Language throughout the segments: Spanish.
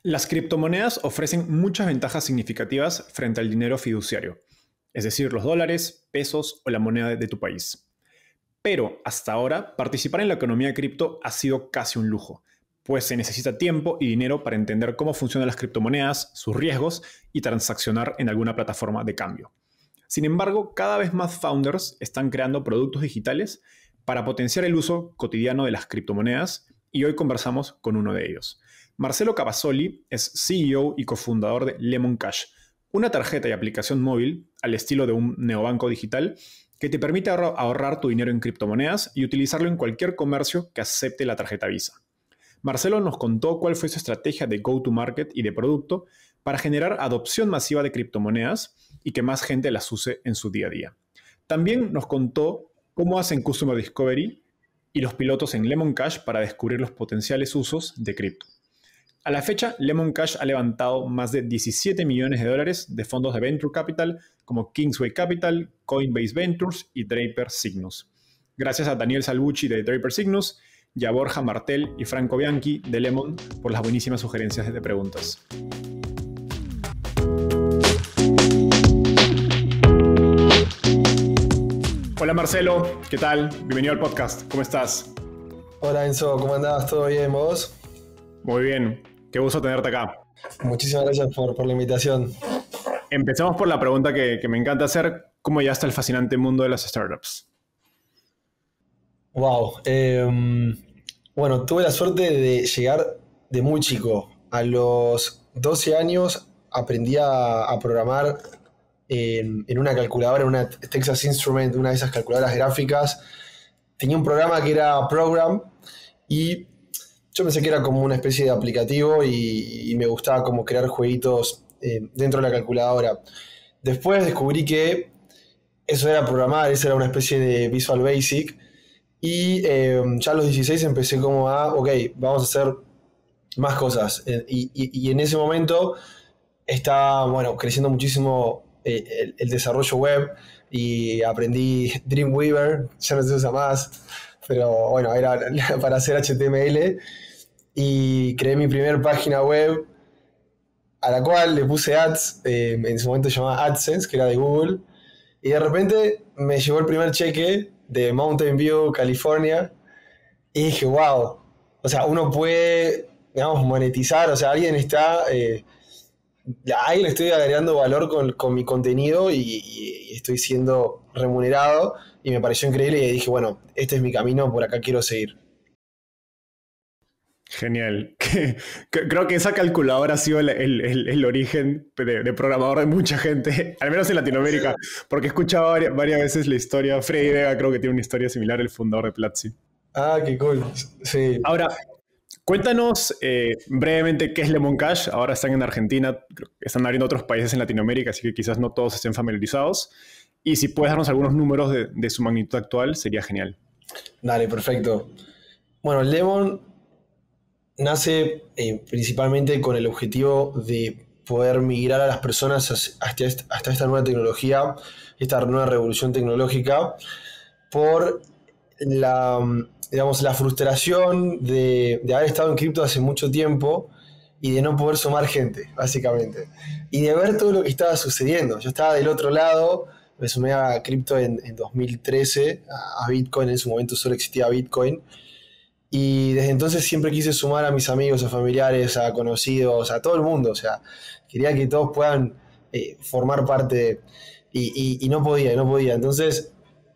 Las criptomonedas ofrecen muchas ventajas significativas frente al dinero fiduciario, es decir, los dólares, pesos o la moneda de tu país. Pero hasta ahora, participar en la economía cripto ha sido casi un lujo, pues se necesita tiempo y dinero para entender cómo funcionan las criptomonedas, sus riesgos y transaccionar en alguna plataforma de cambio. Sin embargo, cada vez más founders están creando productos digitales para potenciar el uso cotidiano de las criptomonedas y hoy conversamos con uno de ellos. Marcelo Cavazzoli es CEO y cofundador de Lemon Cash, una tarjeta y aplicación móvil al estilo de un neobanco digital que te permite ahorrar tu dinero en criptomonedas y utilizarlo en cualquier comercio que acepte la tarjeta Visa. Marcelo nos contó cuál fue su estrategia de go-to-market y de producto para generar adopción masiva de criptomonedas y que más gente las use en su día a día. También nos contó cómo hacen Customer Discovery y los pilotos en Lemon Cash para descubrir los potenciales usos de cripto. A la fecha, Lemon Cash ha levantado más de 17 millones de dólares de fondos de Venture Capital como Kingsway Capital, Coinbase Ventures y Draper Cygnus. Gracias a Daniel Salvucci de Draper Cygnus y a Borja Martel y Franco Bianchi de Lemon por las buenísimas sugerencias de preguntas. Hola Marcelo, ¿qué tal? Bienvenido al podcast, ¿cómo estás? Hola Enzo, ¿cómo andás? ¿Todo bien vos? Muy bien, qué gusto tenerte acá. Muchísimas gracias por la invitación. Empecemos por la pregunta que me encanta hacer, ¿cómo llegaste al fascinante mundo de las startups? Wow, bueno, tuve la suerte de llegar de muy chico. A los 12 años aprendí a programar en una calculadora, en una Texas Instrument, una de esas calculadoras gráficas. Tenía un programa que era Program y yo pensé que era como una especie de aplicativo y me gustaba como crear jueguitos dentro de la calculadora. Después descubrí que eso era programar, eso era una especie de Visual Basic y ya a los 16 empecé como ok, vamos a hacer más cosas. Y en ese momento estaba, bueno, creciendo muchísimo el desarrollo web y aprendí Dreamweaver, ya no se usa más, pero bueno, era para hacer HTML y creé mi primera página web a la cual le puse ads, en su momento se llamaba AdSense, que era de Google, y de repente me llegó el primer cheque de Mountain View, California, y dije, wow, o sea, uno puede, digamos, monetizar, o sea, alguien está... ahí le estoy agregando valor con mi contenido y estoy siendo remunerado y me pareció increíble y dije, bueno, este es mi camino, por acá quiero seguir. Genial. Creo que esa calculadora ha sido el origen de programador de mucha gente, al menos en Latinoamérica, porque he escuchado varias veces la historia. Freddy Vega creo que tiene una historia similar, el fundador de Platzi. Ah, qué cool. Sí. Ahora, cuéntanos brevemente qué es Lemon Cash. Ahora están en Argentina, están abriendo otros países en Latinoamérica, así que quizás no todos estén familiarizados. Y si puedes darnos algunos números de su magnitud actual, sería genial. Dale, perfecto. Bueno, Lemon nace principalmente con el objetivo de poder migrar a las personas hasta esta nueva tecnología, esta nueva revolución tecnológica, por digamos, la frustración de haber estado en cripto hace mucho tiempo y de no poder sumar gente, básicamente. Y de ver todo lo que estaba sucediendo. Yo estaba del otro lado, me sumé a cripto en 2013, a Bitcoin, en su momento solo existía Bitcoin. Y desde entonces siempre quise sumar a mis amigos, a familiares, a conocidos, a todo el mundo. O sea, quería que todos puedan formar parte y no podía. Entonces,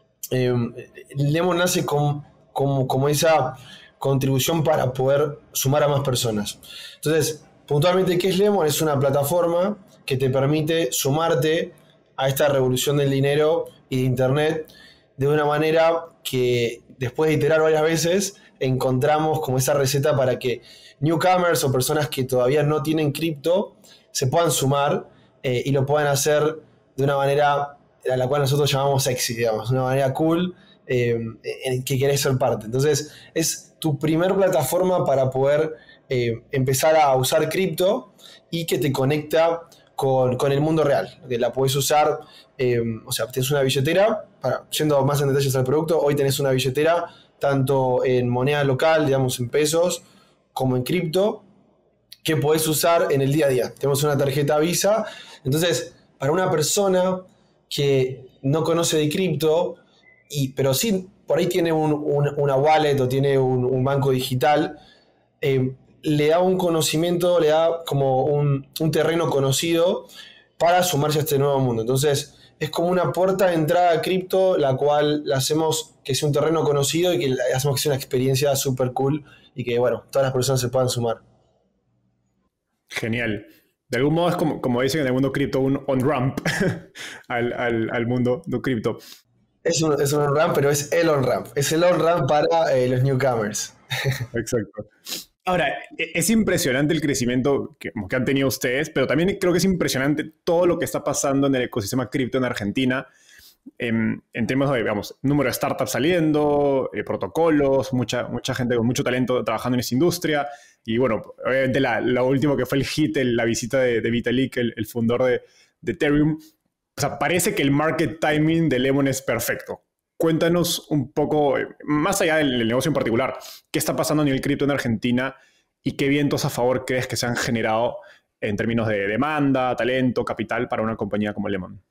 Lemon nace como esa contribución para poder sumar a más personas. Entonces, puntualmente, ¿qué es Lemon? Es una plataforma que te permite sumarte a esta revolución del dinero y de Internet de una manera que, después de iterar varias veces, encontramos como esa receta para que newcomers o personas que todavía no tienen cripto se puedan sumar y lo puedan hacer de una manera a la cual nosotros llamamos sexy, digamos, una manera cool en que querés ser parte. Entonces es tu primer plataforma para poder empezar a usar cripto y que te conecta con el mundo real, que la podés usar, o sea, tenés una billetera, yendo más en detalles al producto, hoy tenés una billetera tanto en moneda local, digamos en pesos, como en cripto, que podés usar en el día a día. Tenemos una tarjeta Visa. Entonces, para una persona que no conoce de cripto, pero sí por ahí tiene una wallet o tiene un banco digital, le da un conocimiento, le da como un terreno conocido para sumarse a este nuevo mundo. Entonces, es como una puerta de entrada a cripto, la cual la hacemos que sea un terreno conocido y que hacemos que sea una experiencia súper cool y que, bueno, todas las personas se puedan sumar. Genial. De algún modo es como dicen en el mundo cripto, un on-ramp al mundo de cripto. Es un on-ramp, pero es el on-ramp. Es el on-ramp para los newcomers. Exacto. Ahora, es impresionante el crecimiento que han tenido ustedes, pero también creo que es impresionante todo lo que está pasando en el ecosistema cripto en Argentina, en términos de, digamos, número de startups saliendo, protocolos, mucha gente con mucho talento trabajando en esa industria. Y bueno, obviamente lo último que fue el hit, la visita de Vitalik, el fundador de Ethereum. O sea, parece que el market timing de Lemon es perfecto. Cuéntanos un poco, más allá del negocio en particular, qué está pasando a nivel cripto en Argentina y qué vientos a favor crees que se han generado en términos de demanda, talento, capital para una compañía como Lemon.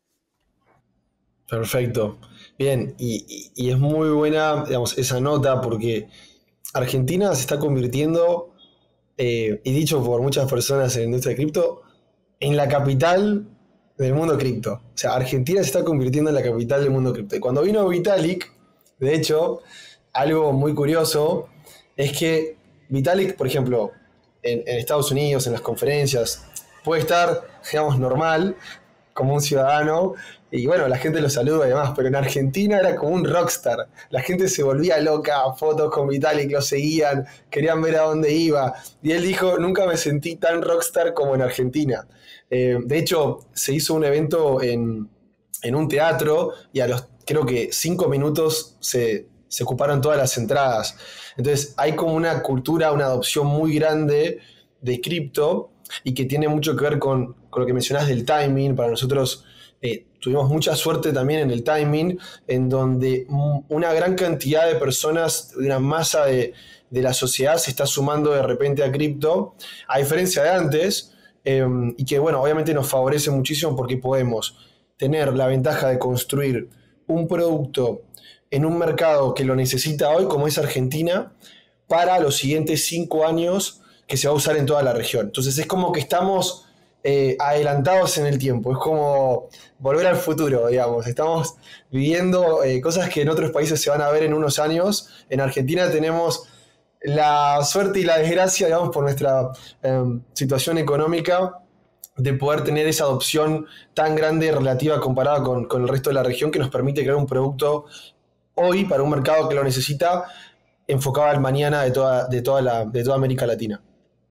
Perfecto. Bien, y es muy buena, digamos, esa nota porque Argentina se está convirtiendo, y dicho por muchas personas en la industria de cripto, en la capital del mundo cripto. O sea, Argentina se está convirtiendo en la capital del mundo cripto. Y cuando vino Vitalik, de hecho, algo muy curioso es que Vitalik, por ejemplo, en Estados Unidos, en las conferencias, puede estar, digamos, normal, como un ciudadano, y bueno, la gente lo saluda y demás, pero en Argentina era como un rockstar. La gente se volvía loca, fotos con Vitalik, lo seguían, querían ver a dónde iba. Y él dijo, nunca me sentí tan rockstar como en Argentina. De hecho, se hizo un evento en un teatro y a los, creo que 5 minutos se ocuparon todas las entradas. Entonces hay como una cultura, una adopción muy grande de cripto y que tiene mucho que ver con lo que mencionás del timing. Para nosotros tuvimos mucha suerte también en el timing, en donde una gran cantidad de personas, una masa de la sociedad se está sumando de repente a cripto, a diferencia de antes, y que bueno, obviamente nos favorece muchísimo porque podemos tener la ventaja de construir un producto en un mercado que lo necesita hoy, como es Argentina, para los siguientes 5 años que se va a usar en toda la región. Entonces es como que estamos adelantados en el tiempo, es como volver al futuro, digamos. Estamos viviendo cosas que en otros países se van a ver en unos años. En Argentina tenemos la suerte y la desgracia, digamos, por nuestra situación económica, de poder tener esa adopción tan grande relativa comparada con el resto de la región que nos permite crear un producto hoy para un mercado que lo necesita, enfocado al mañana de toda América Latina.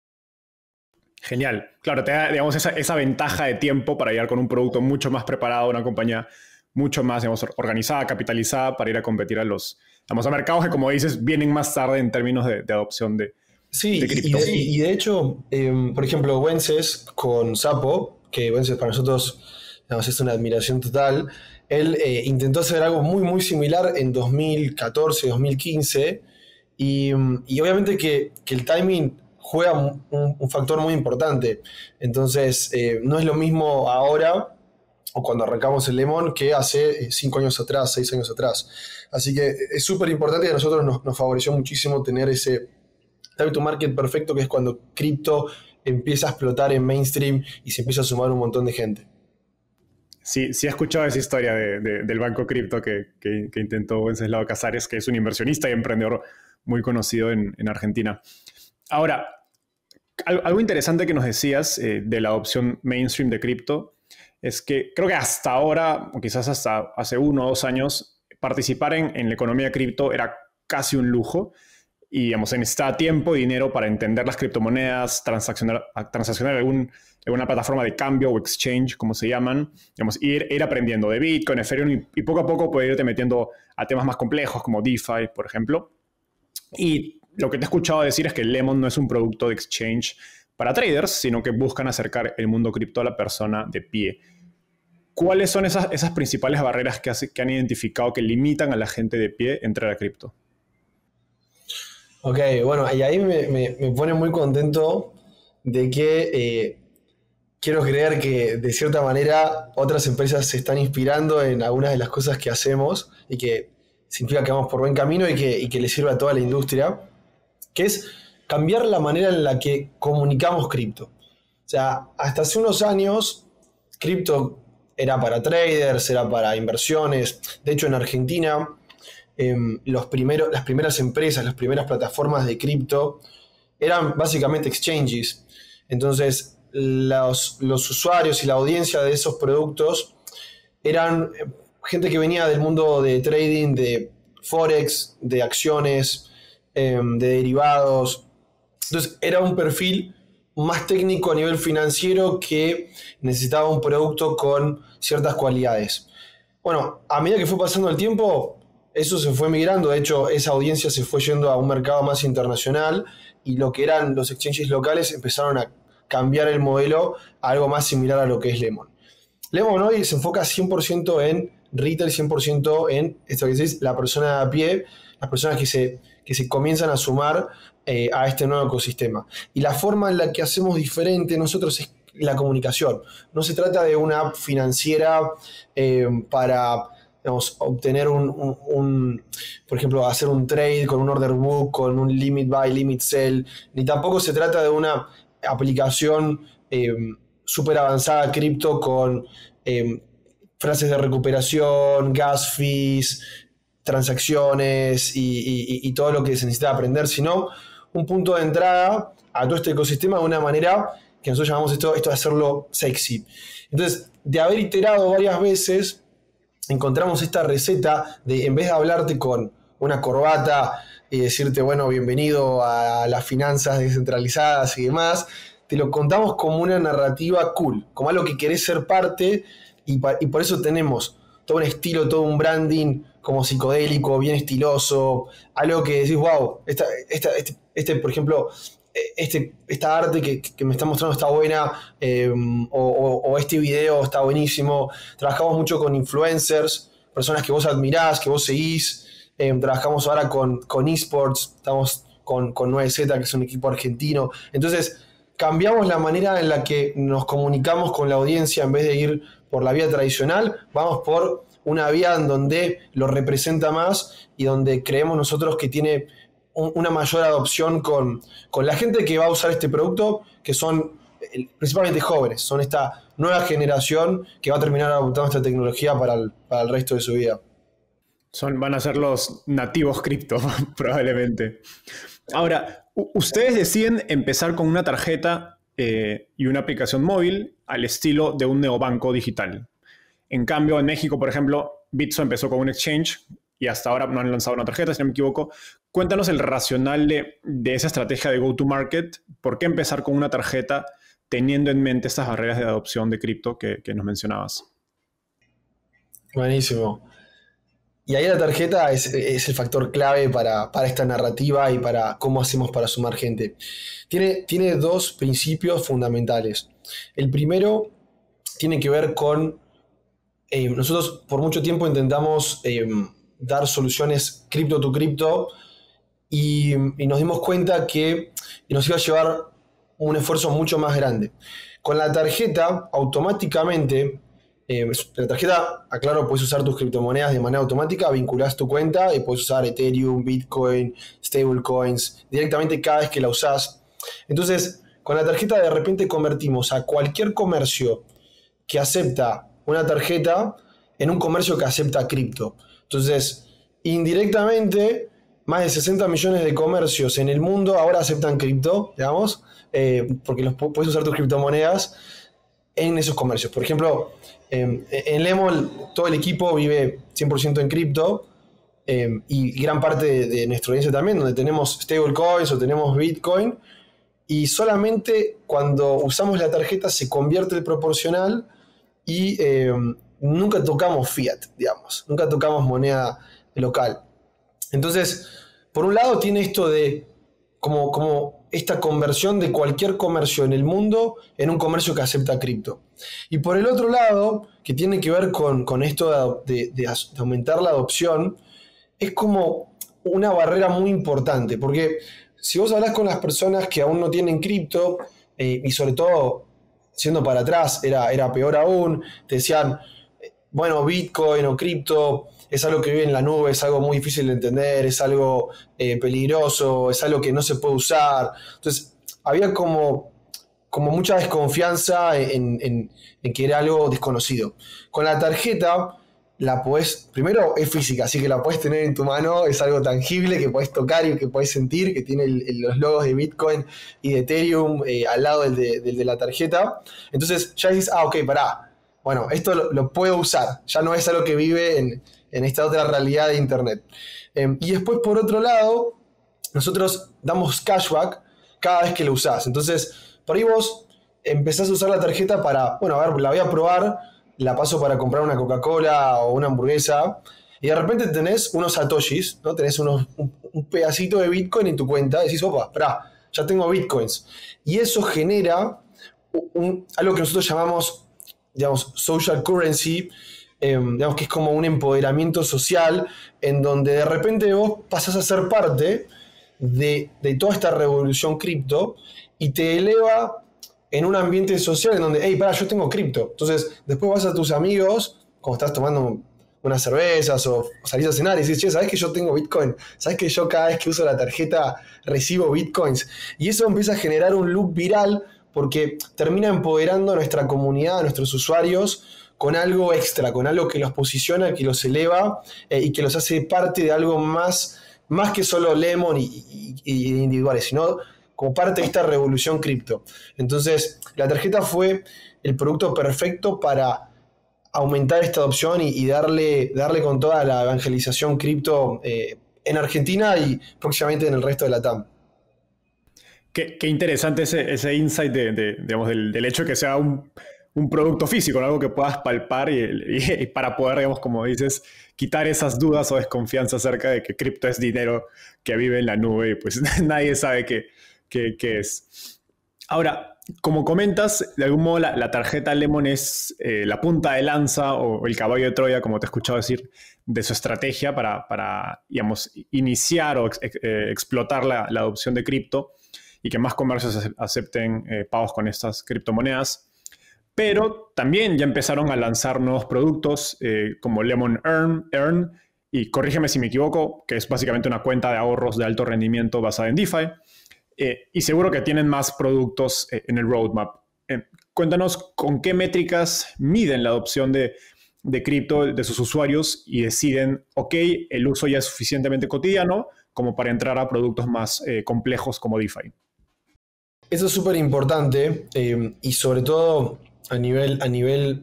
Genial. Claro, te da, digamos, esa ventaja de tiempo para llegar con un producto mucho más preparado, una compañía mucho más, digamos, organizada, capitalizada para ir a competir a a mercados que, como dices, vienen más tarde en términos de adopción de cripto. Y de hecho, por ejemplo, Wences con Sapo, que Wences para nosotros, digamos, es una admiración total, él intentó hacer algo muy, muy similar en 2014, 2015, y obviamente que el timing juega un factor muy importante. Entonces, no es lo mismo ahora o cuando arrancamos el Lemon que hace 5 años atrás, 6 años atrás. Así que es súper importante y a nosotros nos favoreció muchísimo tener ese time to market perfecto, que es cuando cripto empieza a explotar en mainstream y se empieza a sumar un montón de gente. Sí, sí he escuchado esa historia del banco cripto que intentó Wenceslao Casares, que es un inversionista y emprendedor muy conocido en Argentina. Ahora, algo interesante que nos decías de la adopción mainstream de cripto es que creo que hasta ahora, o quizás hasta hace 1 o 2 años, participar en la economía cripto era casi un lujo y, digamos, se necesitaba tiempo y dinero para entender las criptomonedas, transaccionar alguna plataforma de cambio o exchange, como se llaman, digamos, ir aprendiendo de Bitcoin, Ethereum y poco a poco poder irte metiendo a temas más complejos como DeFi, por ejemplo. Y lo que te he escuchado decir es que Lemon no es un producto de exchange para traders, sino que buscan acercar el mundo cripto a la persona de pie. ¿Cuáles son esas principales barreras que han identificado que limitan a la gente de pie entrar a cripto? Ok, bueno, y ahí me pone muy contento de que quiero creer que de cierta manera otras empresas se están inspirando en algunas de las cosas que hacemos y que significa que vamos por buen camino y que le sirve a toda la industria, que es cambiar la manera en la que comunicamos cripto. O sea, hasta hace unos años, cripto era para traders, era para inversiones. De hecho, en Argentina, las primeras empresas, las primeras plataformas de cripto eran básicamente exchanges. Entonces, los usuarios y la audiencia de esos productos eran gente que venía del mundo de trading, de forex, de acciones, de derivados. Entonces, era un perfil más técnico a nivel financiero que necesitaba un producto con ciertas cualidades. Bueno, a medida que fue pasando el tiempo, eso se fue migrando. De hecho, esa audiencia se fue yendo a un mercado más internacional y lo que eran los exchanges locales empezaron a cambiar el modelo a algo más similar a lo que es Lemon. Lemon hoy se enfoca 100% en retail, 100% en esto que decís, la persona de a pie, las personas que se comienzan a sumar a este nuevo ecosistema. Y la forma en la que hacemos diferente nosotros es la comunicación. No se trata de una app financiera para, digamos, obtener por ejemplo, hacer un trade con un order book, con un limit buy, limit sell, ni tampoco se trata de una aplicación súper avanzada cripto con frases de recuperación, gas fees, transacciones y todo lo que se necesita aprender, sino un punto de entrada a todo este ecosistema de una manera que nosotros llamamos esto de hacerlo sexy. Entonces, de haber iterado varias veces, encontramos esta receta de, en vez de hablarte con una corbata y decirte, bueno, bienvenido a las finanzas descentralizadas y demás, te lo contamos como una narrativa cool, como algo que querés ser parte y por eso tenemos todo un estilo, todo un branding como psicodélico, bien estiloso, algo que decís, wow, por ejemplo, esta arte que me está mostrando está buena, o este video está buenísimo. Trabajamos mucho con influencers, personas que vos admirás, que vos seguís. Trabajamos ahora con esports, estamos con 9Z, que es un equipo argentino. Entonces, cambiamos la manera en la que nos comunicamos con la audiencia. En vez de ir por la vía tradicional, vamos por una vía en donde lo representa más y donde creemos nosotros que tiene una mayor adopción con la gente que va a usar este producto, que son principalmente jóvenes, son esta nueva generación que va a terminar adoptando esta tecnología para el resto de su vida. Van a ser los nativos cripto, probablemente. Ahora, ustedes deciden empezar con una tarjeta y una aplicación móvil al estilo de un neobanco digital. En cambio, en México, por ejemplo, Bitso empezó con un exchange y hasta ahora no han lanzado una tarjeta, si no me equivoco. Cuéntanos el racional de esa estrategia de go-to-market. ¿Por qué empezar con una tarjeta teniendo en mente estas barreras de adopción de cripto que nos mencionabas? Buenísimo. Y ahí la tarjeta es el factor clave para esta narrativa y para cómo hacemos para sumar gente. Tiene dos principios fundamentales. El primero tiene que ver con... nosotros por mucho tiempo intentamos dar soluciones cripto to cripto y nos dimos cuenta que nos iba a llevar un esfuerzo mucho más grande. Con la tarjeta, automáticamente... la tarjeta, aclaro, puedes usar tus criptomonedas de manera automática, vinculás tu cuenta y puedes usar Ethereum, Bitcoin, stablecoins directamente cada vez que la usás. Entonces, con la tarjeta de repente convertimos a cualquier comercio que acepta una tarjeta en un comercio que acepta cripto. Entonces, indirectamente, más de 60 millones de comercios en el mundo ahora aceptan cripto, digamos, porque puedes usar tus criptomonedas en esos comercios. Por ejemplo, en Lemon todo el equipo vive 100% en cripto y gran parte de nuestra audiencia también, donde tenemos stablecoins o tenemos Bitcoin, y solamente cuando usamos la tarjeta se convierte el proporcional y nunca tocamos fiat, digamos, nunca tocamos moneda local. Entonces, por un lado tiene esto de como esta conversión de cualquier comercio en el mundo en un comercio que acepta cripto. Y por el otro lado, que tiene que ver con esto de aumentar la adopción, es como una barrera muy importante, porque si vos hablás con las personas que aún no tienen cripto, y sobre todo, siendo para atrás, era peor aún. Te decían, bueno, Bitcoin o cripto es algo que vive en la nube, es algo muy difícil de entender, es algo peligroso, es algo que no se puede usar. Entonces, había como mucha desconfianza en que era algo desconocido. Con la tarjeta la podés, primero es física, así que la podés tener en tu mano, es algo tangible que podés tocar y que podés sentir, que tiene los logos de Bitcoin y de Ethereum al lado del de la tarjeta. Entonces ya dices, ok, pará, bueno, esto lo puedo usar, ya no es algo que vive en esta otra realidad de Internet. Y después, por otro lado, nosotros damos cashback cada vez que lo usás. Entonces, por ahí vos empezás a usar la tarjeta para, bueno, a ver, la voy a probar, la paso para comprar una Coca-Cola o una hamburguesa, y de repente tenés unos satoshis, ¿no? Tenés un pedacito de Bitcoin en tu cuenta, y decís, opa, esperá, ya tengo Bitcoins. Y eso genera algo que nosotros llamamos, digamos, social currency, digamos que es como un empoderamiento social, en donde de repente vos pasás a ser parte de toda esta revolución cripto y te eleva en un ambiente social en donde, hey, pará, yo tengo cripto. Entonces, después vas a tus amigos, cuando estás tomando unas cervezas o salís a cenar y dices, che, ¿sabés que yo tengo Bitcoin? ¿Sabés que yo cada vez que uso la tarjeta recibo Bitcoins? Y eso empieza a generar un loop viral porque termina empoderando a nuestra comunidad, a nuestros usuarios, con algo extra, con algo que los posiciona, que los eleva y que los hace parte de algo más que solo Lemon y individuales, sino como parte de esta revolución cripto. Entonces, la tarjeta fue el producto perfecto para aumentar esta adopción y darle con toda la evangelización cripto en Argentina y próximamente en el resto de la TAM. Qué interesante ese insight digamos, del hecho de que sea un producto físico, ¿no? Algo que puedas palpar y para poder, digamos, como dices, quitar esas dudas o desconfianza acerca de que cripto es dinero que vive en la nube y pues nadie sabe qué es. Ahora, como comentas, de algún modo la tarjeta Lemon es la punta de lanza o el caballo de Troya, como te he escuchado decir, de su estrategia para digamos, iniciar o explotar la adopción de cripto y que más comercios acepten pagos con estas criptomonedas. Pero también ya empezaron a lanzar nuevos productos como Lemon Earn, y corrígeme si me equivoco, que es básicamente una cuenta de ahorros de alto rendimiento basada en DeFi. Y seguro que tienen más productos en el roadmap. Cuéntanos con qué métricas miden la adopción de cripto de sus usuarios y deciden, ok, el uso ya es suficientemente cotidiano como para entrar a productos más complejos como DeFi. Eso es súper importante y sobre todo a nivel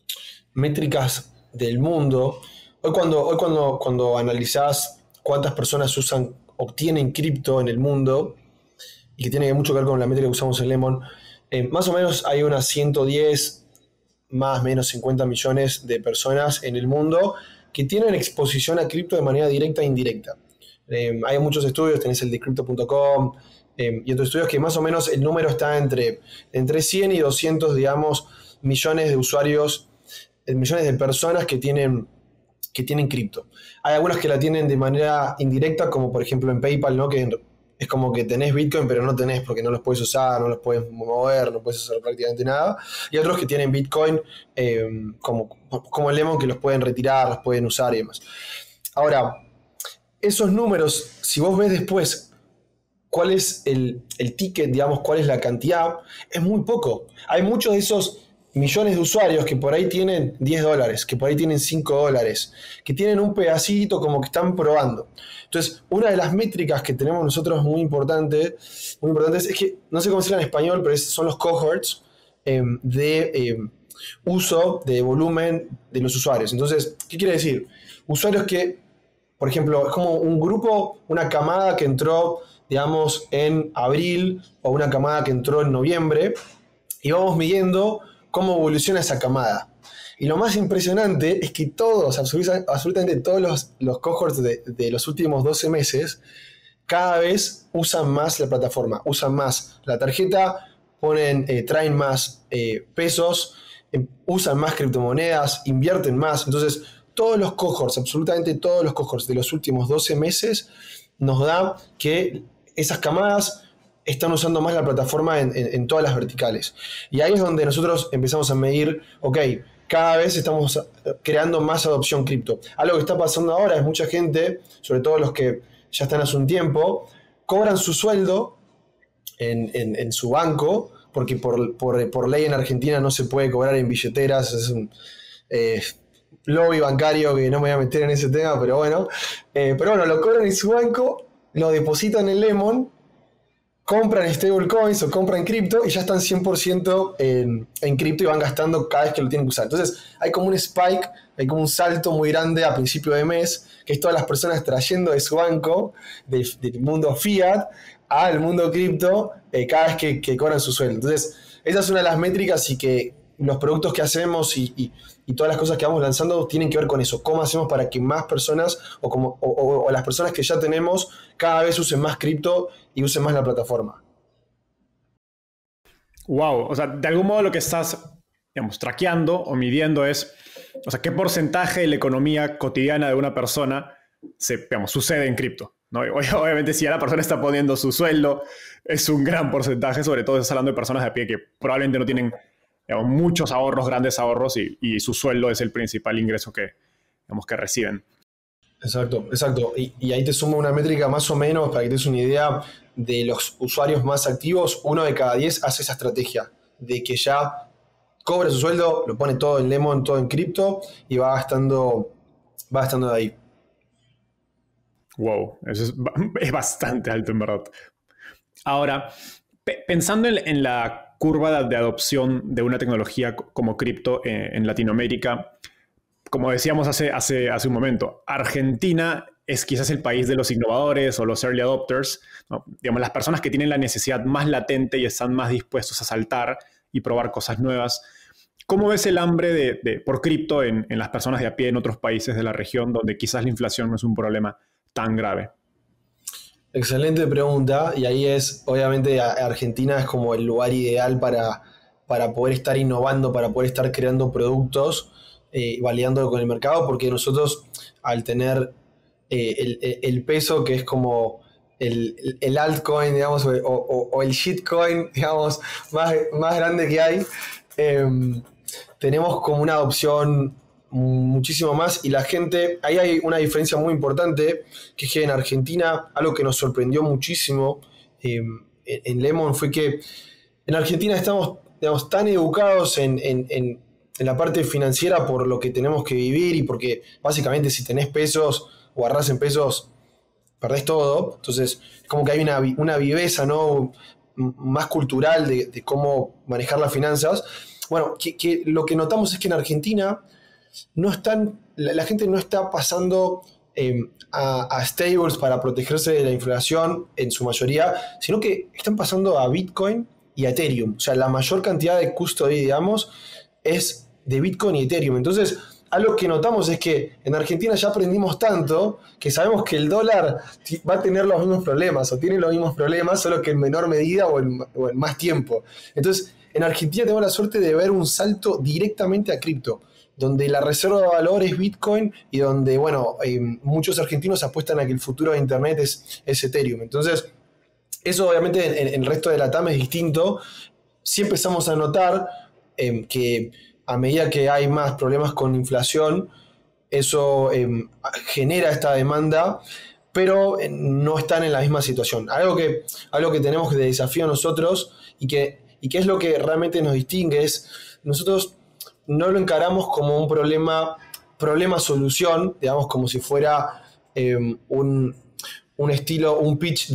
métricas del mundo. Hoy cuando analizás cuántas personas obtienen cripto en el mundo, y que tiene mucho que ver con la métrica que usamos en Lemon, más o menos hay unas 110, más o menos 50 millones de personas en el mundo que tienen exposición a cripto de manera directa e indirecta. Hay muchos estudios, tenés el de Crypto.com y otros estudios que más o menos el número está entre 100 y 200, digamos, millones de usuarios, millones de personas que tienen cripto. Hay algunas que la tienen de manera indirecta, como por ejemplo en PayPal, ¿no? Que es como que tenés Bitcoin, pero no tenés porque no los puedes usar, no los puedes mover, no puedes hacer prácticamente nada. Y otros que tienen Bitcoin como el Lemon, que los pueden retirar, los pueden usar y demás. Ahora, esos números, si vos ves después cuál es el ticket, digamos, cuál es la cantidad, es muy poco. Hay muchos de esos millones de usuarios que por ahí tienen $10, que por ahí tienen $5, que tienen un pedacito como que están probando. Entonces, una de las métricas que tenemos nosotros muy importantes es que, no sé cómo decirlo en español, pero son los cohorts de uso, de volumen de los usuarios. Entonces, ¿qué quiere decir? Usuarios que, por ejemplo, es como un grupo, una camada que entró, digamos, en abril o una camada que entró en noviembre y vamos midiendo cómo evoluciona esa camada. Y lo más impresionante es que todos, absolutamente todos los cohorts de los últimos 12 meses, cada vez usan más la plataforma, usan más la tarjeta, traen más pesos, usan más criptomonedas, invierten más. Entonces, todos los cohorts, absolutamente todos los cohorts de los últimos 12 meses nos da que esas camadas están usando más la plataforma en todas las verticales. Y ahí es donde nosotros empezamos a medir, ok, cada vez estamos creando más adopción cripto. Algo que está pasando ahora es mucha gente, sobre todo los que ya están hace un tiempo, cobran su sueldo en su banco, porque por ley en Argentina no se puede cobrar en billeteras, es un lobby bancario que no me voy a meter en ese tema, pero bueno. Pero bueno, lo cobran en su banco, lo depositan en Lemon, compran stablecoins o compran cripto y ya están 100% en cripto y van gastando cada vez que lo tienen que usar. Entonces hay como un spike, hay como un salto muy grande a principio de mes, que es todas las personas trayendo de su banco, del mundo fiat, al mundo cripto, cada vez que cobran su sueldo. Entonces esa es una de las métricas y que los productos que hacemos y todas las cosas que vamos lanzando tienen que ver con eso. ¿Cómo hacemos para que más personas o las personas que ya tenemos cada vez usen más cripto y usen más la plataforma? Wow, o sea, de algún modo lo que estás, digamos, traqueando o midiendo es, o sea, qué porcentaje de la economía cotidiana de una persona sucede en cripto, ¿no? Obviamente si ya la persona está poniendo su sueldo, es un gran porcentaje, sobre todo estás hablando de personas de a pie que probablemente no tienen, digamos, muchos ahorros, grandes ahorros y su sueldo es el principal ingreso que, digamos, que reciben. Exacto, exacto. Y ahí te sumo una métrica más o menos para que te des una idea de los usuarios más activos. 1 de cada 10 hace esa estrategia de que ya cobra su sueldo, lo pone todo en Lemon, todo en cripto y va gastando de ahí. Wow, eso es bastante alto en verdad. Ahora, pensando en la curva de adopción de una tecnología como cripto en Latinoamérica, como decíamos hace un momento, Argentina es quizás el país de los innovadores o los early adopters, ¿no? Digamos, las personas que tienen la necesidad más latente y están más dispuestos a saltar y probar cosas nuevas. ¿Cómo ves el hambre por cripto en las personas de a pie en otros países de la región donde quizás la inflación no es un problema tan grave? Excelente pregunta, y ahí es, obviamente, Argentina es como el lugar ideal para poder estar innovando, para poder estar creando productos, validando con el mercado, porque nosotros, al tener el peso, que es como el altcoin, digamos, o el shitcoin, digamos, más grande que hay, tenemos como una adopción muchísimo más y la gente, ahí hay una diferencia muy importante, que es que en Argentina, algo que nos sorprendió muchísimo en Lemon fue que en Argentina estamos, digamos, tan educados en la parte financiera por lo que tenemos que vivir y porque básicamente si tenés pesos o agarrás en pesos, perdés todo. Entonces es como que hay una viveza, ¿no?, más cultural de cómo manejar las finanzas. Bueno, que lo que notamos es que en Argentina la gente no está pasando a stables para protegerse de la inflación en su mayoría, sino que están pasando a Bitcoin y a Ethereum. O sea, la mayor cantidad de custody, digamos, es de Bitcoin y Ethereum. Entonces, algo que notamos es que en Argentina ya aprendimos tanto que sabemos que el dólar va a tener los mismos problemas o tiene los mismos problemas, solo que en menor medida o en más tiempo. Entonces, en Argentina tenemos la suerte de ver un salto directamente a cripto, donde la reserva de valor es Bitcoin y donde, bueno, muchos argentinos apuestan a que el futuro de Internet es Ethereum. Entonces, eso obviamente en el resto de la TAM es distinto. Sí empezamos a notar que a medida que hay más problemas con inflación, eso genera esta demanda, pero no están en la misma situación. Algo que tenemos de desafío nosotros y que es lo que realmente nos distingue es nosotros no lo encaramos como un problema-solución, digamos, como si fuera un estilo, un pitch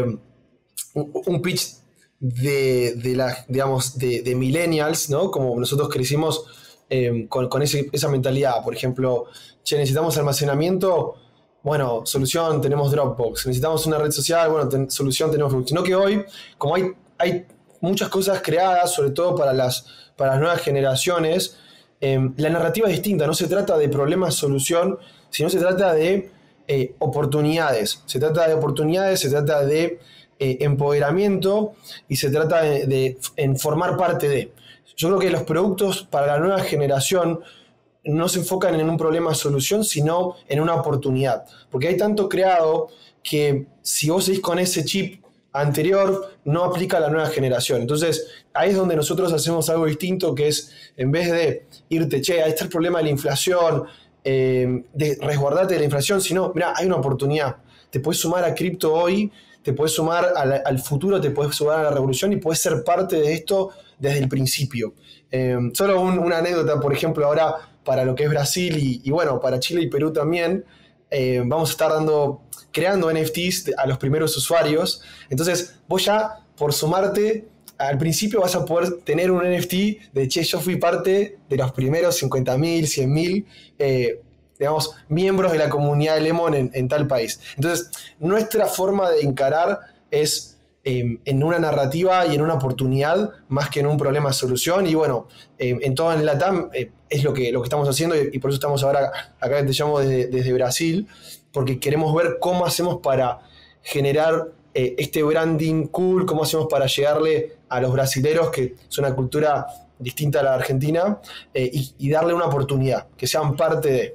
de millennials, ¿no? Como nosotros crecimos con esa mentalidad. Por ejemplo, necesitamos almacenamiento, bueno, solución, tenemos Dropbox. Necesitamos una red social, bueno, solución, tenemos Facebook. Sino que hoy, como hay muchas cosas creadas, sobre todo para las nuevas generaciones, la narrativa es distinta. No se trata de problemas-solución, sino se trata de oportunidades. Se trata de oportunidades, se trata de empoderamiento y se trata de formar parte de. Yo creo que los productos para la nueva generación no se enfocan en un problema-solución, sino en una oportunidad. Porque hay tanto creado que si vos seguís con ese chip anterior no aplica a la nueva generación. Entonces, ahí es donde nosotros hacemos algo distinto, que es, en vez de irte, ahí está el problema de la inflación, de resguardarte de la inflación, sino, mira, hay una oportunidad. Te puedes sumar a cripto hoy, te puedes sumar al futuro, te puedes sumar a la revolución y puedes ser parte de esto desde el principio. Solo una anécdota, por ejemplo, ahora para lo que es Brasil y bueno, para Chile y Perú también, vamos a estar creando NFTs a los primeros usuarios. Entonces, vos ya, por sumarte, al principio vas a poder tener un NFT de, yo fui parte de los primeros 50.000, 100.000, digamos, miembros de la comunidad de Lemon en tal país. Entonces, nuestra forma de encarar es en una narrativa y en una oportunidad más que en un problema-solución. Y bueno, en todo el LATAM es lo que estamos haciendo y por eso estamos ahora, acá te llamo desde Brasil, porque queremos ver cómo hacemos para generar este branding cool, cómo hacemos para llegarle a los brasileros, que es una cultura distinta a la argentina, y darle una oportunidad, que sean parte de...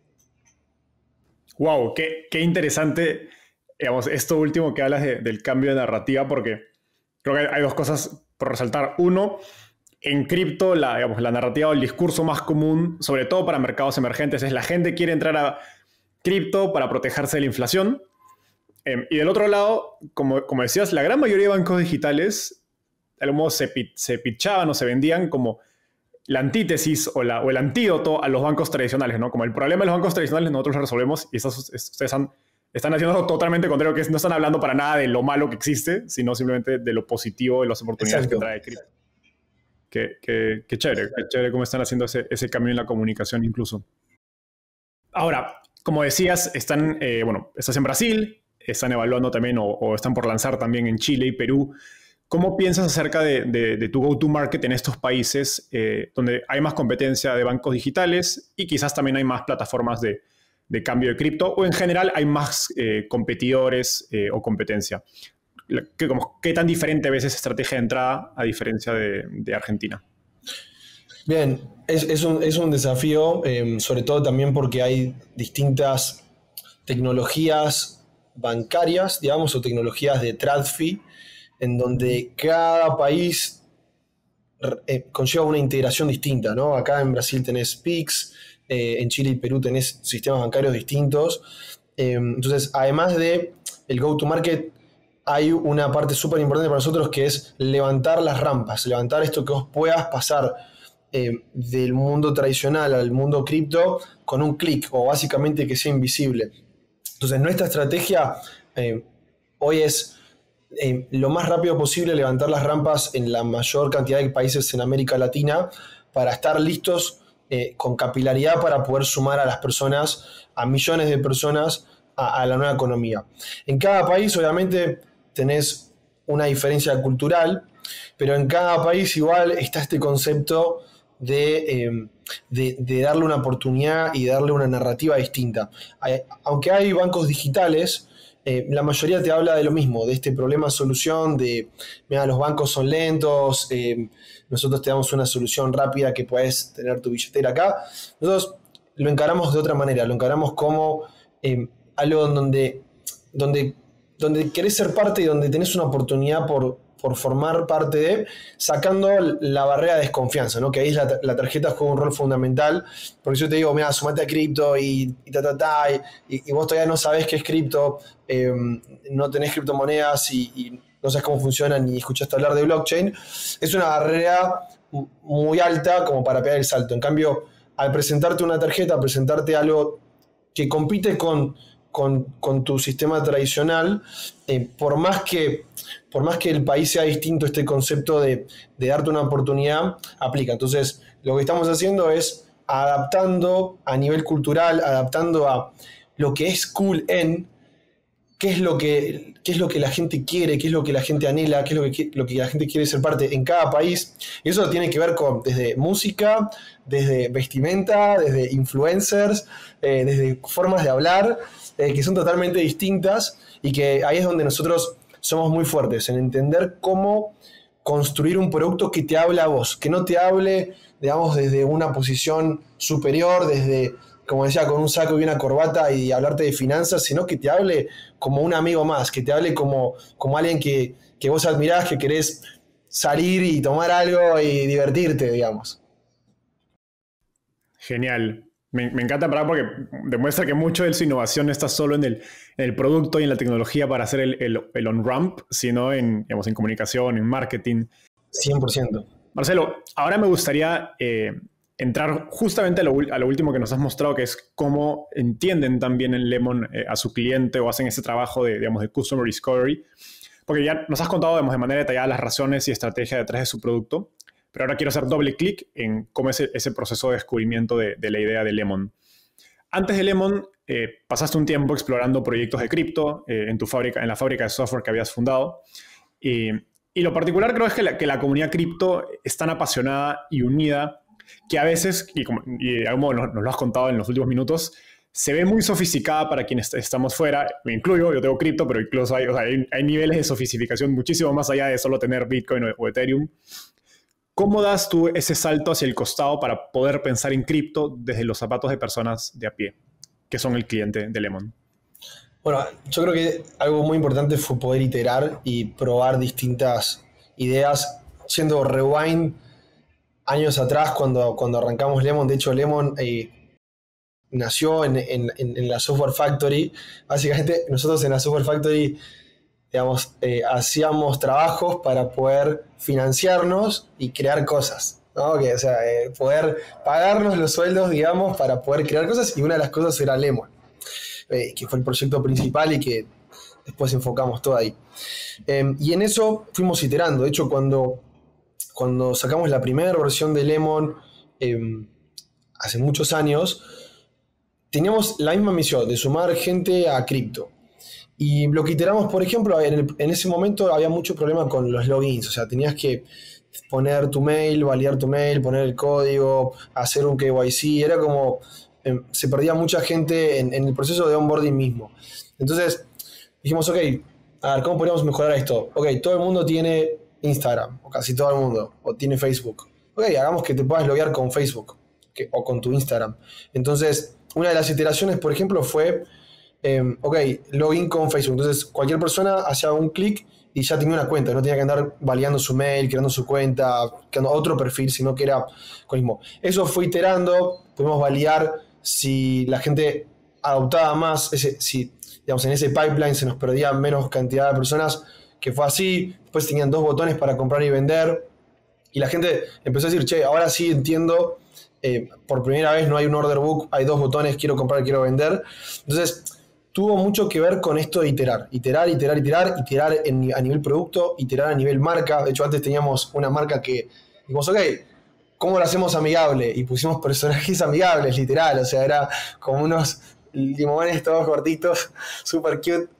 Wow, qué interesante, digamos, esto último que hablas del cambio de narrativa, porque creo que hay dos cosas por resaltar. Uno, en cripto, la narrativa o el discurso más común, sobre todo para mercados emergentes, es la gente quiere entrar a cripto para protegerse de la inflación. Y del otro lado, como decías, la gran mayoría de bancos digitales, de algún modo se pitchaban o se vendían como la antítesis o el antídoto a los bancos tradicionales, ¿no? Como el problema de los bancos tradicionales nosotros lo resolvemos y ustedes están haciendo algo totalmente contrario, que no están hablando para nada de lo malo que existe, sino simplemente de lo positivo, de las oportunidades que trae cripto. Qué chévere cómo están haciendo ese cambio en la comunicación incluso. Ahora, como decías, estás en Brasil, están evaluando también o están por lanzar también en Chile y Perú. ¿Cómo piensas acerca de tu go-to-market en estos países donde hay más competencia de bancos digitales y quizás también hay más plataformas de cambio de cripto o en general hay más competidores o competencia? ¿Qué tan diferente ves esa estrategia de entrada a diferencia de Argentina? Bien, es un desafío, sobre todo también porque hay distintas tecnologías bancarias, digamos, o tecnologías de TradFi, en donde cada país conlleva una integración distinta, ¿no? Acá en Brasil tenés Pix, en Chile y Perú tenés sistemas bancarios distintos. Entonces, además de el go-to-market, hay una parte súper importante para nosotros que es levantar las rampas, levantar esto que vos puedas pasar del mundo tradicional al mundo cripto con un clic, o básicamente que sea invisible. Entonces, nuestra estrategia hoy es lo más rápido posible levantar las rampas en la mayor cantidad de países en América Latina para estar listos con capilaridad para poder sumar a las personas, a millones de personas, a la nueva economía. En cada país, obviamente, tenés una diferencia cultural, pero en cada país igual está este concepto de darle una oportunidad y darle una narrativa distinta. Aunque hay bancos digitales, la mayoría te habla de lo mismo, de este problema-solución, de, mira, los bancos son lentos, nosotros te damos una solución rápida que puedes tener tu billetera acá. Nosotros lo encaramos de otra manera, lo encaramos como algo donde querés ser parte y donde tenés una oportunidad por formar parte de, sacando la barrera de desconfianza, ¿no? Que ahí la tarjeta juega un rol fundamental, porque yo te digo, mira, sumate a cripto y vos todavía no sabés qué es cripto, no tenés criptomonedas y no sabes cómo funcionan ni escuchaste hablar de blockchain, es una barrera muy alta como para pegar el salto. En cambio, al presentarte una tarjeta, presentarte algo que compite con tu sistema tradicional, por más que el país sea distinto, este concepto de darte una oportunidad aplica. Entonces, lo que estamos haciendo es adaptando a nivel cultural, adaptando a lo que es cool qué es lo que la gente quiere, qué es lo que la gente anhela, qué es lo que la gente quiere ser parte en cada país. Y eso tiene que ver con desde música, desde vestimenta, desde influencers, desde formas de hablar, que son totalmente distintas y que ahí es donde nosotros somos muy fuertes, en entender cómo construir un producto que te hable a vos, que no te hable, digamos, desde una posición superior, desde como decía, con un saco y una corbata y hablarte de finanzas, sino que te hable como un amigo más, que te hable como alguien que vos admirás, que querés salir y tomar algo y divertirte, digamos. Genial. Me encanta parar porque demuestra que mucho de su innovación no está solo en el producto y en la tecnología para hacer el on-ramp, sino en, digamos, en comunicación, en marketing. 100%. Marcelo, ahora me gustaría entrar justamente a lo último que nos has mostrado, que es cómo entienden también en Lemon a su cliente o hacen ese trabajo de, digamos, de Customer Discovery. Porque ya nos has contado, digamos, de manera detallada las razones y estrategia detrás de su producto. Pero ahora quiero hacer doble clic en cómo es ese proceso de descubrimiento de la idea de Lemon. Antes de Lemon, pasaste un tiempo explorando proyectos de cripto en la fábrica de software que habías fundado. Y lo particular creo es que la comunidad cripto es tan apasionada y unida que a veces, y de algún modo nos lo has contado en los últimos minutos, se ve muy sofisticada para quienes estamos fuera. Me incluyo, yo tengo cripto, pero incluso hay niveles de sofisticación muchísimo más allá de solo tener Bitcoin o Ethereum. ¿Cómo das tú ese salto hacia el costado para poder pensar en cripto desde los zapatos de personas de a pie, que son el cliente de Lemon? Bueno, yo creo que algo muy importante fue poder iterar y probar distintas ideas, siendo rewind años atrás cuando arrancamos Lemon. De hecho, Lemon nació en la Software Factory. Básicamente, nosotros en la Software Factory, digamos, hacíamos trabajos para poder financiarnos y crear cosas, ¿no? O sea, poder pagarnos los sueldos, digamos, para poder crear cosas, y una de las cosas era Lemon, que fue el proyecto principal y que después enfocamos todo ahí. Y en eso fuimos iterando. De hecho, cuando sacamos la primera versión de Lemon hace muchos años, teníamos la misma misión de sumar gente a cripto. Y lo que iteramos, por ejemplo, en ese momento había mucho problema con los logins. O sea, tenías que poner tu mail, validar tu mail, poner el código, hacer un KYC. Era como se perdía mucha gente en el proceso de onboarding mismo. Entonces dijimos, ok, a ver, ¿cómo podríamos mejorar esto? Ok, todo el mundo tiene Instagram, o casi todo el mundo, o tiene Facebook. Ok, hagamos que te puedas loguear con Facebook o con tu Instagram. Entonces, una de las iteraciones, por ejemplo, fue, ok, login con Facebook. Entonces, cualquier persona hacía un clic y ya tenía una cuenta. No tenía que andar validando su mail, creando su cuenta, creando otro perfil, sino que era con mismo. Eso fue iterando, pudimos validar si la gente adoptaba más, si digamos, en ese pipeline se nos perdía menos cantidad de personas, que fue así. Después tenían 2 botones para comprar y vender, y la gente empezó a decir, che, ahora sí entiendo, por primera vez no hay un order book, hay 2 botones, quiero comprar, quiero vender. Entonces tuvo mucho que ver con esto de iterar a nivel producto, iterar a nivel marca. De hecho, antes teníamos una marca que dijimos, ok, ¿cómo lo hacemos amigable? Y pusimos personajes amigables, literal. O sea, era como unos limones todos cortitos, super cute.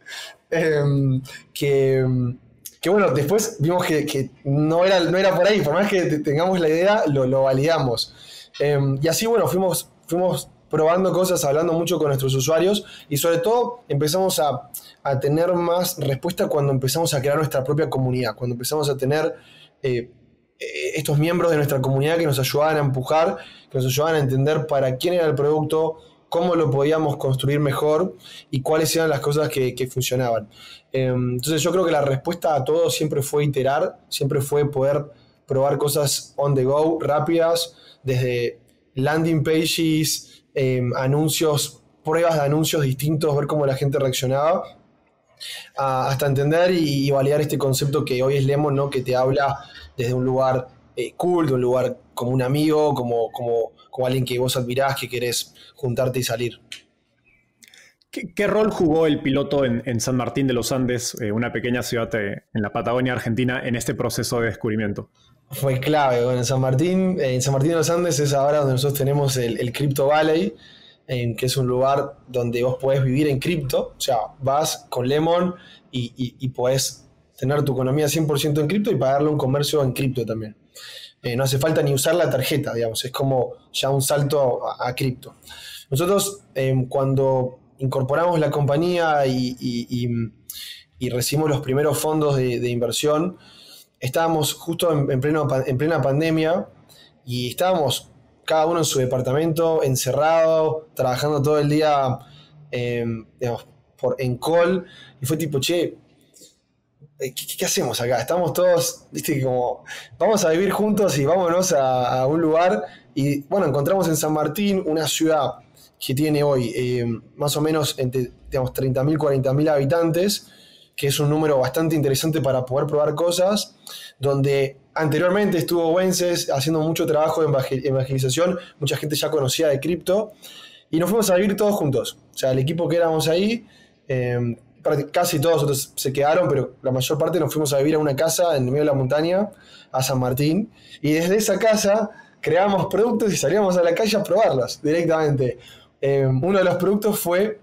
Que bueno, después vimos que no era por ahí. Por más que tengamos la idea, lo validamos. Y así, bueno, fuimos probando cosas, hablando mucho con nuestros usuarios, y sobre todo empezamos a tener más respuesta cuando empezamos a crear nuestra propia comunidad, cuando empezamos a tener estos miembros de nuestra comunidad que nos ayudaban a empujar, que nos ayudaban a entender para quién era el producto, cómo lo podíamos construir mejor y cuáles eran las cosas que funcionaban. Entonces yo creo que la respuesta a todo siempre fue iterar, siempre fue poder probar cosas on the go, rápidas, desde landing pages, anuncios, pruebas de anuncios distintos, ver cómo la gente reaccionaba, hasta entender y validar este concepto que hoy es Lemon, ¿no? Que te habla desde un lugar cool, de un lugar como un amigo, como alguien que vos admirás, que querés juntarte y salir. ¿Qué rol jugó el piloto en San Martín de los Andes, una pequeña ciudad en la Patagonia Argentina, en este proceso de descubrimiento? Fue clave. Bueno, en San Martín de los Andes es ahora donde nosotros tenemos el Crypto Valley, que es un lugar donde vos podés vivir en cripto. O sea, vas con Lemon y podés tener tu economía 100% en cripto y pagarle un comercio en cripto también. No hace falta ni usar la tarjeta, digamos, es como ya un salto a cripto. Nosotros, cuando incorporamos la compañía y recibimos los primeros fondos de inversión, estábamos justo en plena pandemia y estábamos cada uno en su departamento, encerrado, trabajando todo el día, digamos, en call, y fue tipo, che, ¿qué hacemos acá? Estamos todos, viste, como, vamos a vivir juntos y vámonos a un lugar, y bueno, encontramos en San Martín una ciudad que tiene hoy más o menos entre, digamos, 30.000, 40.000 habitantes, que es un número bastante interesante para poder probar cosas, donde anteriormente estuvo Wences haciendo mucho trabajo de evangelización, mucha gente ya conocía de cripto, y nos fuimos a vivir todos juntos. O sea, el equipo que éramos ahí, casi todos otros se quedaron, pero la mayor parte nos fuimos a vivir a una casa en medio de la montaña, a San Martín, y desde esa casa creábamos productos y salíamos a la calle a probarlos directamente. Uno de los productos fue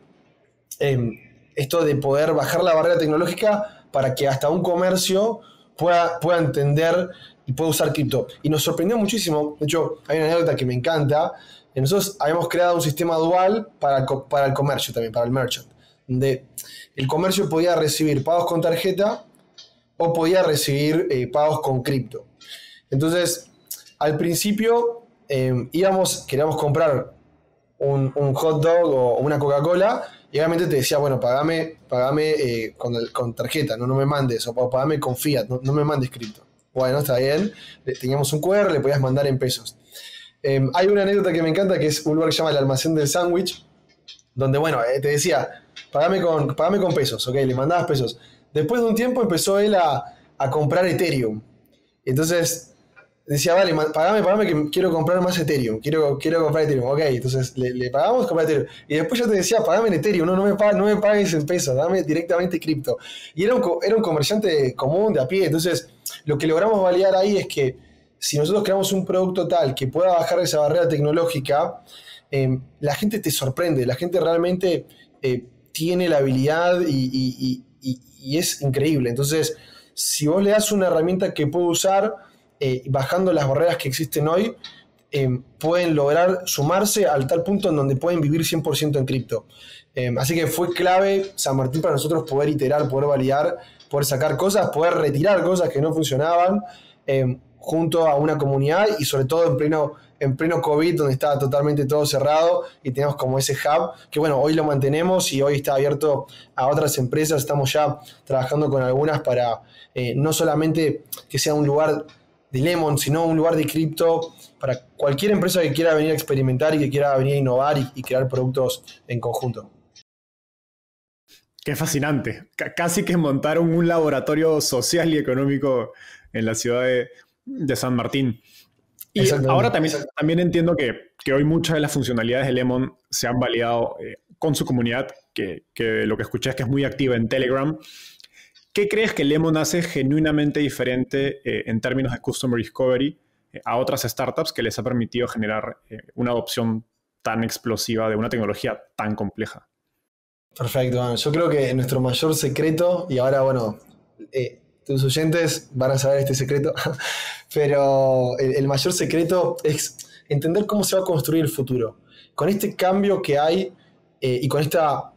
esto de poder bajar la barrera tecnológica para que hasta un comercio pueda entender y pueda usar cripto. Y nos sorprendió muchísimo. De hecho, hay una anécdota que me encanta. Nosotros habíamos creado un sistema dual para el comercio también, para el merchant, donde el comercio podía recibir pagos con tarjeta o podía recibir pagos con cripto. Entonces, al principio queríamos comprar un hot dog o una Coca-Cola, y obviamente te decía, bueno, pagame con tarjeta, no me mandes, o pagame con fiat, no me mandes cripto. Bueno, está bien, teníamos un QR, le podías mandar en pesos. Hay una anécdota que me encanta, que es un lugar que se llama el almacén del sándwich, donde, bueno, te decía, pagame con pesos, ok, le mandabas pesos. Después de un tiempo empezó él a comprar Ethereum. Entonces decía, vale, pagame que quiero comprar más Ethereum, quiero comprar Ethereum, ok, entonces le pagamos, comprar Ethereum. Y después yo te decía, pagame en Ethereum, no me pagues en pesos, dame directamente cripto. Y era un comerciante común, de a pie. Entonces, lo que logramos validar ahí es que si nosotros creamos un producto tal que pueda bajar esa barrera tecnológica, la gente te sorprende, la gente realmente tiene la habilidad y es increíble. Entonces, si vos le das una herramienta que puede usar, bajando las barreras que existen hoy, pueden lograr sumarse al tal punto en donde pueden vivir 100% en cripto. Así que fue clave San Martín para nosotros poder iterar, poder validar, poder sacar cosas, poder retirar cosas que no funcionaban, junto a una comunidad, y sobre todo en pleno COVID, donde estaba totalmente todo cerrado, y teníamos como ese hub, que bueno, hoy lo mantenemos y hoy está abierto a otras empresas. Estamos ya trabajando con algunas para no solamente que sea un lugar de Lemon, sino un lugar de cripto para cualquier empresa que quiera venir a experimentar y que quiera venir a innovar y crear productos en conjunto. Qué fascinante. Casi que montaron un laboratorio social y económico en la ciudad de San Martín. Y ahora también entiendo que hoy muchas de las funcionalidades de Lemon se han validado con su comunidad, que lo que escuché es que es muy activa en Telegram. ¿Qué crees que Lemon hace genuinamente diferente en términos de Customer Discovery a otras startups que les ha permitido generar una adopción tan explosiva de una tecnología tan compleja? Perfecto, bueno, yo creo que nuestro mayor secreto, y ahora, bueno, tus oyentes van a saber este secreto, pero el mayor secreto es entender cómo se va a construir el futuro. Con este cambio que hay y con esta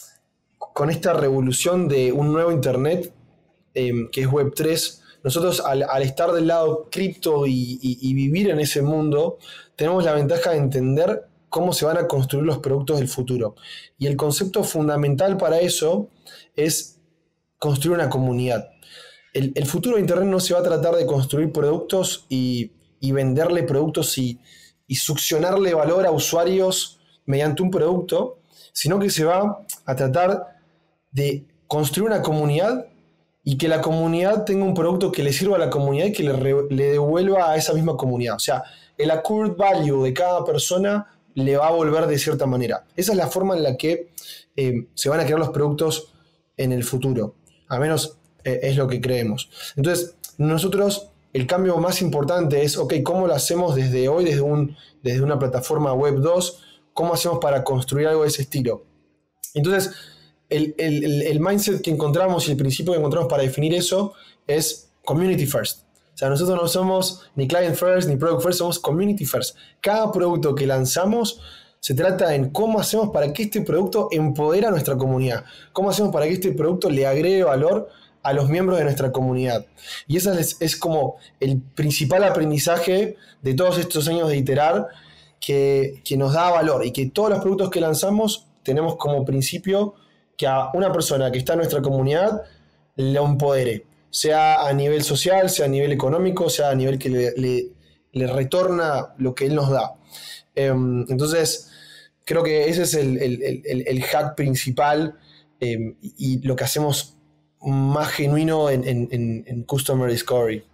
revolución de un nuevo Internet, que es Web3, nosotros al estar del lado cripto y vivir en ese mundo, tenemos la ventaja de entender cómo se van a construir los productos del futuro. Y el concepto fundamental para eso es construir una comunidad. El futuro de Internet no se va a tratar de construir productos y venderle productos y succionarle valor a usuarios mediante un producto, sino que se va a tratar de construir una comunidad y que la comunidad tenga un producto que le sirva a la comunidad y que le devuelva a esa misma comunidad. O sea, el accrued value de cada persona le va a volver de cierta manera. Esa es la forma en la que se van a crear los productos en el futuro. Al menos es lo que creemos. Entonces, nosotros, el cambio más importante es, ok, ¿cómo lo hacemos desde hoy, desde una plataforma web 2? ¿Cómo hacemos para construir algo de ese estilo? Entonces, el mindset que encontramos y el principio que encontramos para definir eso es community first. O sea, nosotros no somos ni client first ni product first, somos community first. Cada producto que lanzamos se trata en cómo hacemos para que este producto empodere a nuestra comunidad. Cómo hacemos para que este producto le agregue valor a los miembros de nuestra comunidad. Y ese es como el principal aprendizaje de todos estos años de iterar, que nos da valor y que todos los productos que lanzamos tenemos como principio que a una persona que está en nuestra comunidad lo empodere, sea a nivel social, sea a nivel económico, sea a nivel que le retorna lo que él nos da. Entonces, creo que ese es el hack principal y lo que hacemos más genuino en Customer Discovery.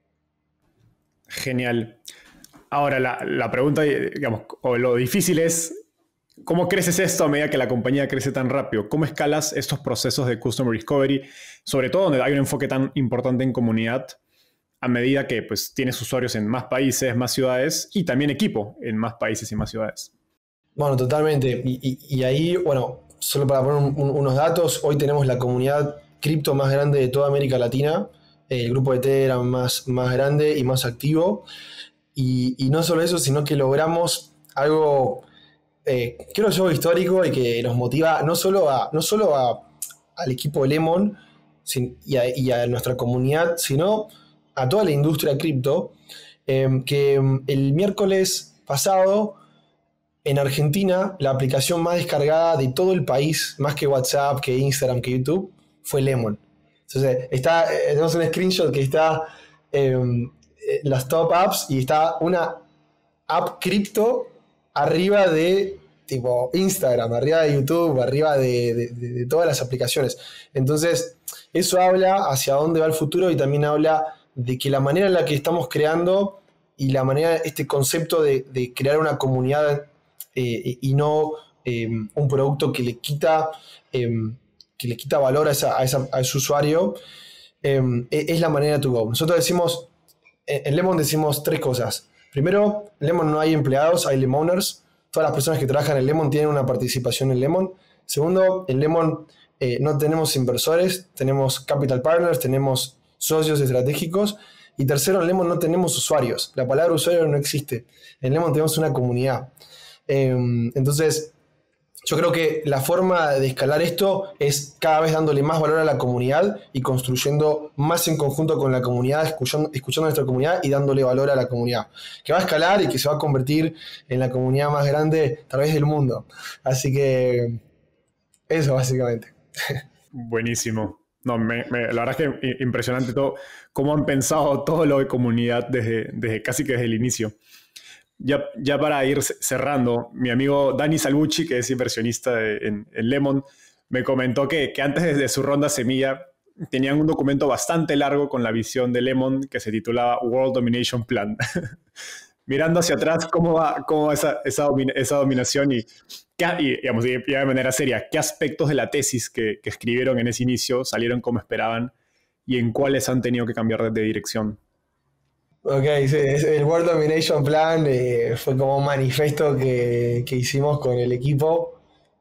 Genial. Ahora, la pregunta, digamos, o lo difícil es, ¿cómo creces esto a medida que la compañía crece tan rápido? ¿Cómo escalas estos procesos de Customer Discovery, sobre todo donde hay un enfoque tan importante en comunidad, a medida que pues, tienes usuarios en más países, más ciudades y también equipo en más países y más ciudades? Bueno, totalmente. Y ahí, bueno, solo para poner unos datos, hoy tenemos la comunidad cripto más grande de toda América Latina, el grupo de Telegram más grande y más activo. Y no solo eso, sino que logramos algo, creo yo, histórico y que nos motiva al equipo de Lemon y a nuestra comunidad, sino a toda la industria cripto, que el miércoles pasado en Argentina la aplicación más descargada de todo el país, más que WhatsApp, que Instagram, que YouTube, fue Lemon. Entonces, tenemos un screenshot que está las top apps y está una app cripto arriba de tipo Instagram, arriba de YouTube, arriba de todas las aplicaciones. Entonces, eso habla hacia dónde va el futuro y también habla de que la manera en la que estamos creando y la manera, este concepto de crear una comunidad y no un producto que le quita valor a ese usuario, es la manera to go. Nosotros decimos, en Lemon decimos tres cosas. Primero, en Lemon no hay empleados, hay Lemoners. Todas las personas que trabajan en Lemon tienen una participación en Lemon. Segundo, en Lemon no tenemos inversores, tenemos capital partners, tenemos socios estratégicos. Y tercero, en Lemon no tenemos usuarios. La palabra usuario no existe. En Lemon tenemos una comunidad. Entonces, yo creo que la forma de escalar esto es cada vez dándole más valor a la comunidad y construyendo más en conjunto con la comunidad, escuchando a nuestra comunidad y dándole valor a la comunidad, que va a escalar y que se va a convertir en la comunidad más grande tal vez del mundo. Así que eso básicamente. Buenísimo. No, la verdad es que impresionante todo, cómo han pensado todo lo de comunidad desde casi que desde el inicio. Ya para ir cerrando, mi amigo Dani Salvucci, que es inversionista en Lemon, me comentó que antes de su ronda semilla tenían un documento bastante largo con la visión de Lemon que se titulaba World Domination Plan. Mirando hacia atrás, cómo va esa dominación y digamos, y de manera seria, qué aspectos de la tesis que escribieron en ese inicio salieron como esperaban y en cuáles han tenido que cambiar de dirección. Ok, sí, el World Domination Plan fue como un manifiesto que hicimos con el equipo,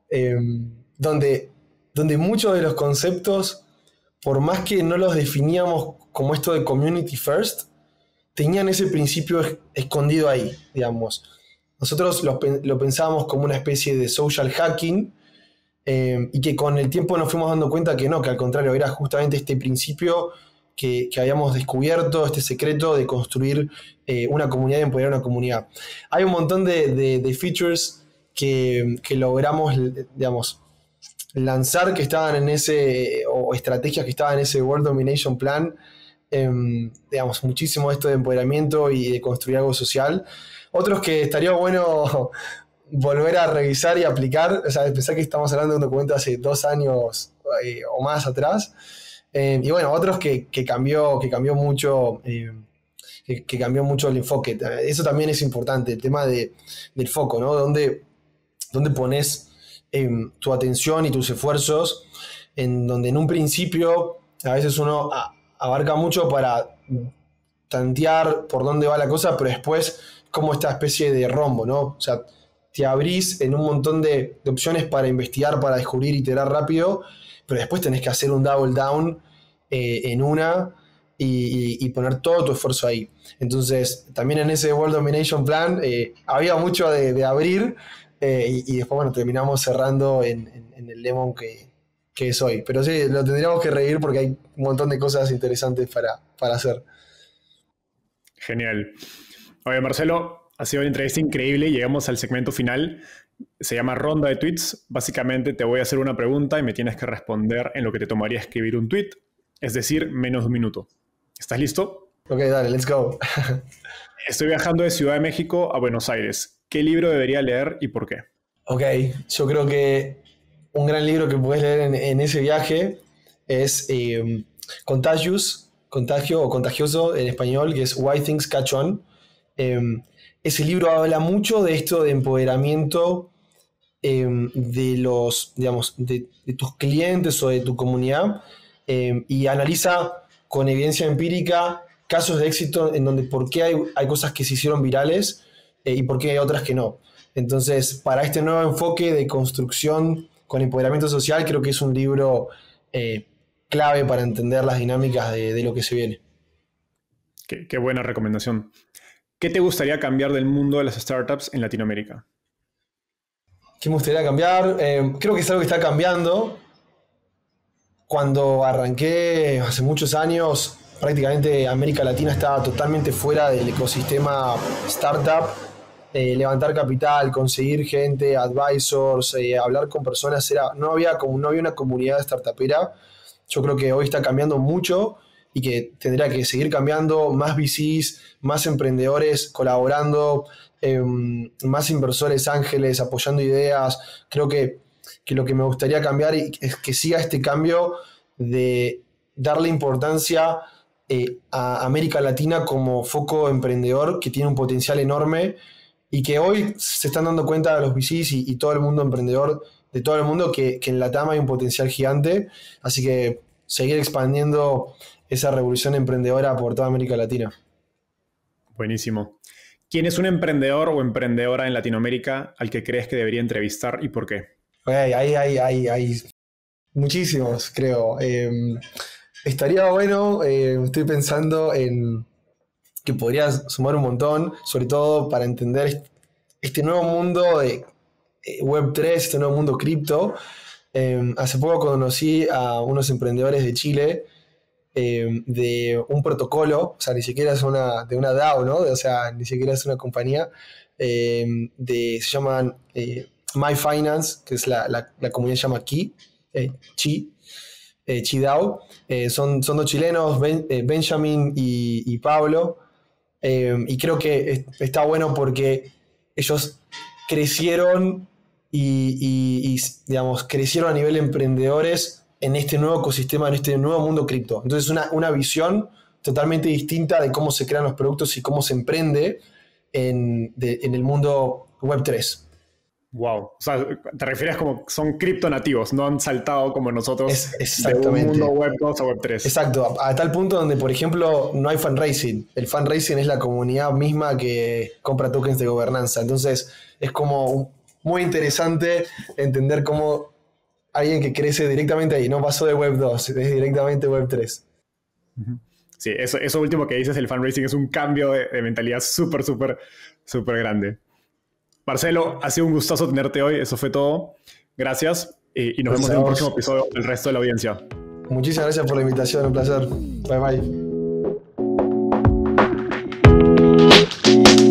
donde muchos de los conceptos, por más que no los definíamos como esto de community first, tenían ese principio escondido ahí, digamos. Nosotros lo pensábamos como una especie de social hacking y que con el tiempo nos fuimos dando cuenta que no, que al contrario, era justamente este principio que habíamos descubierto, este secreto de construir una comunidad y empoderar una comunidad. Hay un montón de features que logramos, digamos, lanzar que estaban en o estrategias que estaban en ese World Domination Plan, digamos, muchísimo esto de empoderamiento y de construir algo social. Otros que estaría bueno volver a revisar y aplicar, o sea, pensar que estamos hablando de un documento hace 2 años o más atrás. Y bueno, otros que cambió mucho, que cambió mucho el enfoque. Eso también es importante, el tema del foco, ¿no? ¿Dónde pones tu atención y tus esfuerzos? En donde en un principio a veces uno abarca mucho para tantear por dónde va la cosa, pero después como esta especie de rombo, ¿no? O sea, te abrís en un montón de opciones para investigar, para descubrir, iterar rápido, pero después tenés que hacer un double down en una y poner todo tu esfuerzo ahí. Entonces, también en ese World Domination Plan había mucho de abrir y después, bueno, terminamos cerrando en el Lemon que es hoy. Pero sí, lo tendríamos que reír porque hay un montón de cosas interesantes para hacer. Genial. Oye, Marcelo, Ha sido una entrevista increíble. Llegamos al segmento final. Se llama ronda de tweets. Básicamente te voy a hacer una pregunta y me tienes que responder en lo que te tomaría escribir un tweet, es decir, menos de un minuto. ¿Estás listo? Ok, dale, let's go. Estoy viajando de Ciudad de México a Buenos Aires. ¿Qué libro debería leer y por qué? Ok, yo creo que un gran libro que puedes leer en ese viaje es Contagio o Contagioso en español, que es Why Things Catch On. Ese libro habla mucho de esto de empoderamiento de los, digamos, de tus clientes o de tu comunidad, y analiza con evidencia empírica casos de éxito en donde por qué hay cosas que se hicieron virales y por qué hay otras que no. Entonces, para este nuevo enfoque de construcción con empoderamiento social, creo que es un libro clave para entender las dinámicas de lo que se viene. Qué buena recomendación. ¿Qué te gustaría cambiar del mundo de las startups en Latinoamérica? ¿Qué me gustaría cambiar? Creo que es algo que está cambiando. Cuando arranqué hace muchos años, prácticamente América Latina estaba totalmente fuera del ecosistema startup. Levantar capital, conseguir gente, advisors, hablar con personas, no había una comunidad startupera. Yo creo que hoy está cambiando mucho y que tendrá que seguir cambiando, más VCs, más emprendedores colaborando, más inversores ángeles apoyando ideas. Creo que lo que me gustaría cambiar es que siga este cambio de darle importancia a América Latina como foco emprendedor que tiene un potencial enorme y que hoy se están dando cuenta los VCs y todo el mundo emprendedor de todo el mundo que en LATAM hay un potencial gigante. Así que seguir expandiendo esa revolución emprendedora por toda América Latina. Buenísimo. ¿Quién es un emprendedor o emprendedora en Latinoamérica al que crees que debería entrevistar y por qué? Hay muchísimos, creo. Estaría bueno, estoy pensando en que podrías sumar un montón, sobre todo para entender este nuevo mundo de Web3, este nuevo mundo cripto. Hace poco conocí a unos emprendedores de Chile de un protocolo, o sea, ni siquiera es de una DAO, ¿no? O sea, ni siquiera es una compañía, se llaman MyFinance, que es la comunidad se llama Chi DAO. Son dos chilenos, Benjamin y Pablo, y creo que está bueno porque ellos crecieron y, digamos, crecieron a nivel emprendedores en este nuevo ecosistema, en este nuevo mundo cripto. Entonces, una visión totalmente distinta de cómo se crean los productos y cómo se emprende en el mundo Web3. Wow. O sea, te refieres como son criptonativos, no han saltado como nosotros Exactamente. de un mundo Web2 a Web3. Exacto, a tal punto donde, por ejemplo, no hay fundraising. El fundraising es la comunidad misma que compra tokens de gobernanza. Entonces, es como muy interesante entender cómo alguien que crece directamente ahí, no pasó de Web2, es directamente Web3. Sí, eso último que dices, el fundraising, es un cambio de mentalidad súper grande. Marcelo, ha sido un gustazo tenerte hoy. Eso fue todo. Gracias y nos vemos en un próximo episodio del resto de la audiencia. Muchísimas gracias por la invitación. Un placer. Bye bye.